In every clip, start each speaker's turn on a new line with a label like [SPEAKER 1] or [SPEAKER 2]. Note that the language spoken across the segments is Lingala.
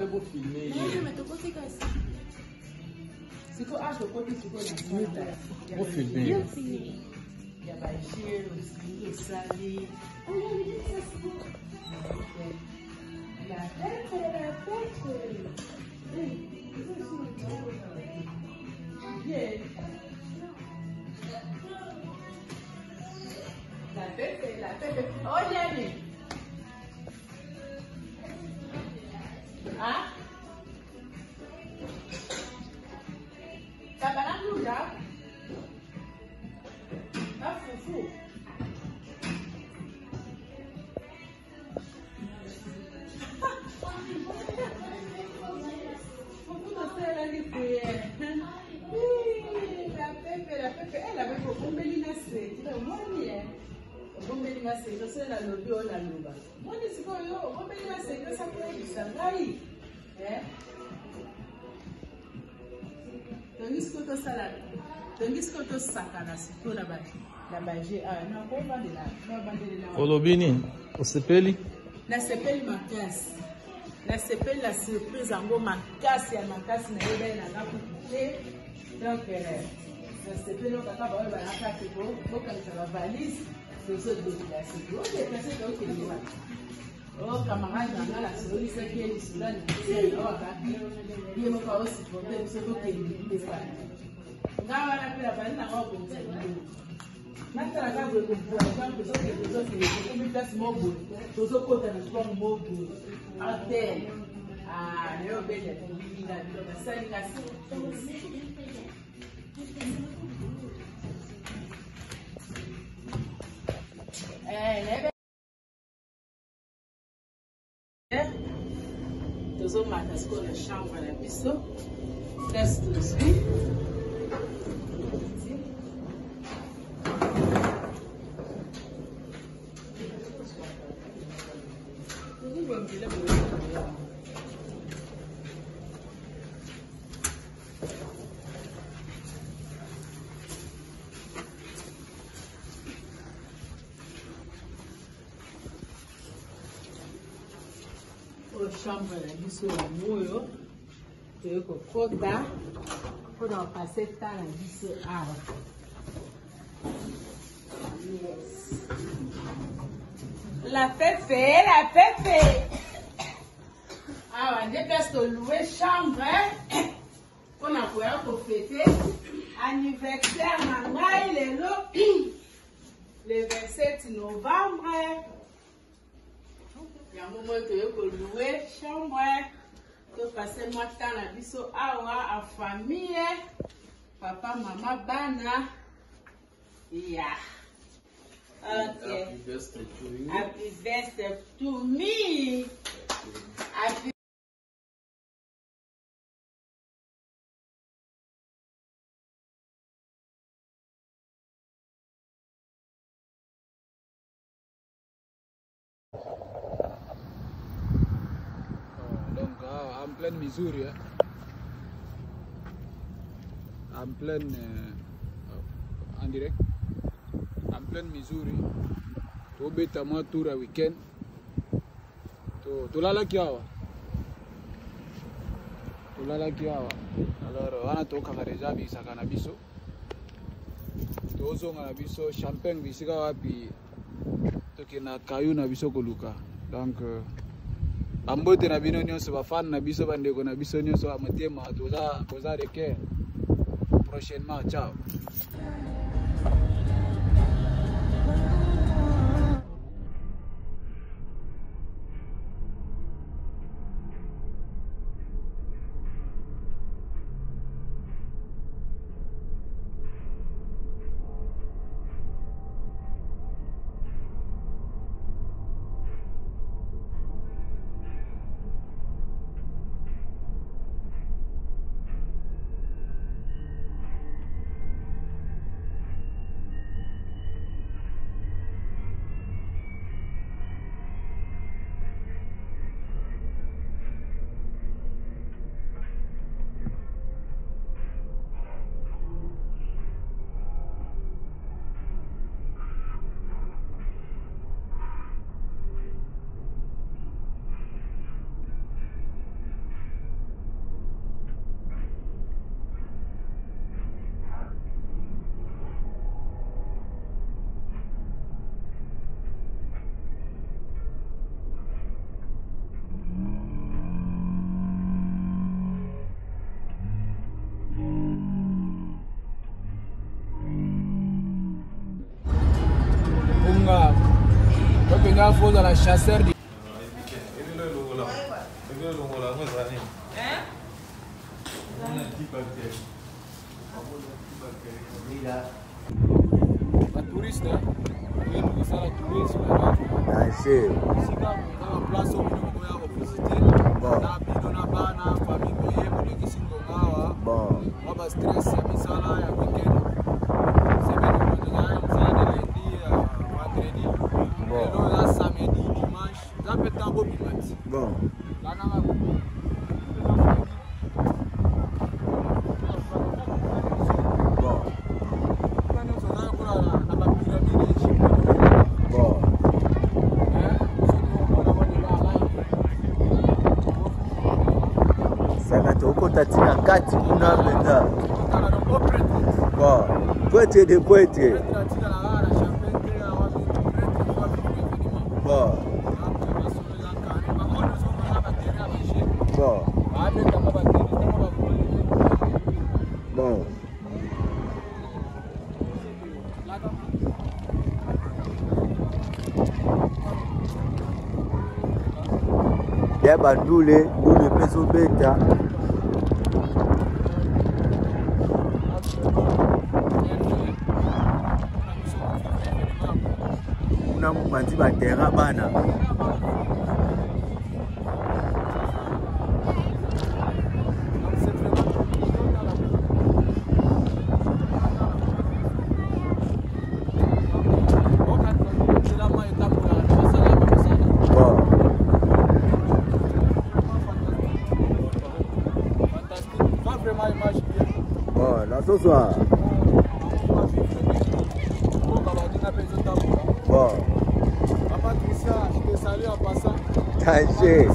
[SPEAKER 1] Vous filmez.
[SPEAKER 2] Non, mais tu côté casse. C'est quoi ah, le côté c'est quoi
[SPEAKER 1] Vous filmez.
[SPEAKER 2] Il y a pas gel aussi, le salé. La tête. Yeah. La tête. Oh, Yannick. Ah? Tá barato já? Tá fufu? Fufu não sei lá que é. La Pepe, elle avait beaucoup de menaces. Moi, je sais la lobby ou la loba. Moi, je dis que ça peut être ça. Donc, est-ce que tu as la surtout là-bas? Non, on va de là.
[SPEAKER 1] Olobini, Osepeli.
[SPEAKER 2] La sepeli makasi. La sepeli la surprise en gros makasi ya makasi na yeba na kaputé. Donc, la sepeli on kaka ba ba na kaputé. Donc, quand ça va valise, c'est ça de la sepeli. On est passé donc il y a. Oh, camarade, on a la solution qui est ici là. Il y a pas aussi problème c'est que il est pas. Ngawa na pela bali na kwa kumza. Nataka kazi kufuata kwa sababu ndio sio mogo. Tozo kota na kwa mogo. Ate. Leo bele kumbinga ndio basali kasi. Tozo mata sko na chambre na biso. Test aussi. Chambre la biso ya moyo toye kokota mpona kopase ta na biso awa. Yes. La pepe awa nde place toloue chambre mpona koya kofete anniversaire na ngai lelo le 27 novembre. Yango moi toye kolouer chambre to passer moi temps na biso awa a famille papa mama bana ya. Okay. Happy birthday to you. Happy birthday to me. Happy
[SPEAKER 3] en pleine Missouri, hein. En pleine en direct, en pleine Missouri. To beta moi tour à week-end. To lala kiawa. To lala kiawa. Alors on a to kakareja bisa kanabiso. To zo nganabiso champagne bisika wapi. To kina kayu na biso koluka. Donc ambote na bino nyonso bafan na biso bandeko na biso nyonso amotema toza reke prochainement. Ciao. la fausse à la chasseur. La touriste, oui, ça la touriste.
[SPEAKER 4] Danser.
[SPEAKER 3] Ici, quand on a la place où on va visiter, on a bidon, famille, bon, on va stress, mais ça là, il y a week-end. C'est bien, on a lundi, vendredi, bon, là, samedi, dimanche, ça peut être un beau dimanche.
[SPEAKER 4] Bon.
[SPEAKER 3] Là, on a
[SPEAKER 4] Tatina kati kuna benda. Bon, poète de poète. Bon. Bon. Bon. Ya bandule, ule peso beta. Mandi batera bana. Bon, là ce soir. Bon.
[SPEAKER 3] Je te salue en passant.
[SPEAKER 4] Danger.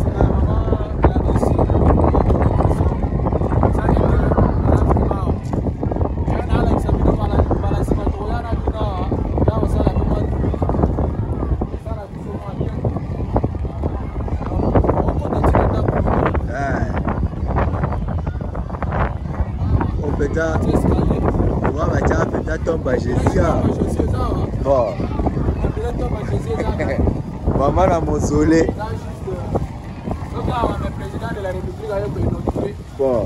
[SPEAKER 4] Tomba Jésus. Bon. Maman a mausolée. Bon.